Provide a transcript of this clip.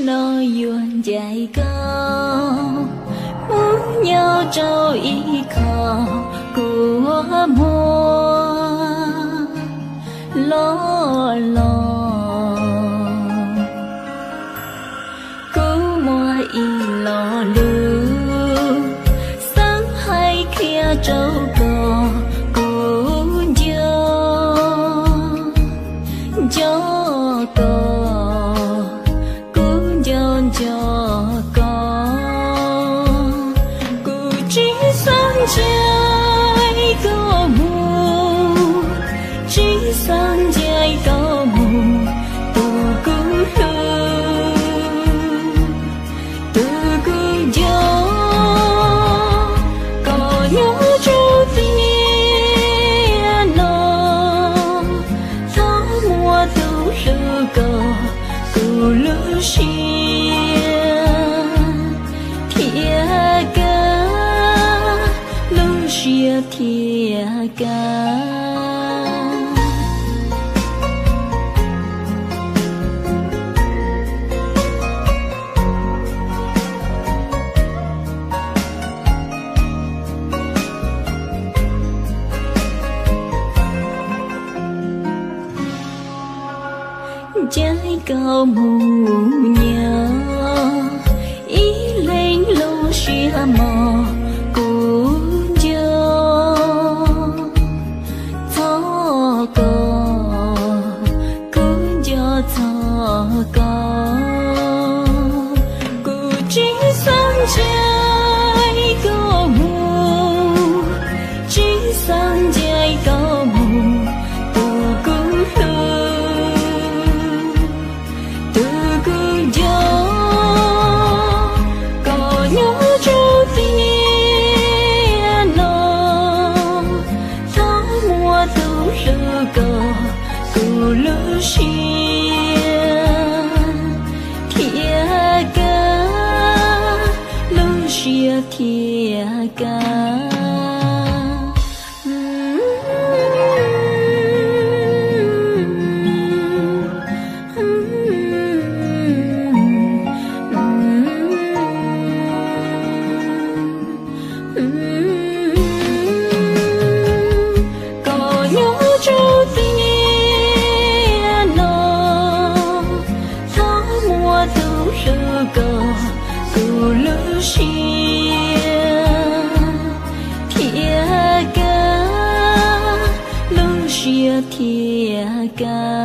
lo yuan dài cao muốn nhau trao ý khó của mùa lo cứ mùa ý lo lưu sáng hay kia trâu cò cũng cho cò cũng cho cò cứ chỉ sáng trái có mù chỉ sáng trái có mù tu cứ tu cứ cho có nhớ chú tiền nó gió mùa tu lư cờ tu lư xia thiệt ca lư xia thiệt ca trái cao mù nhớ ý lên lâu xia mò cũng cho cò cũng cho cò cứ chỉ sáng trái có mù chỉ sáng trái có mù lư xia thiệt ca lư xia thiệt ca lư xia thiệt ca lư xia thiệt ca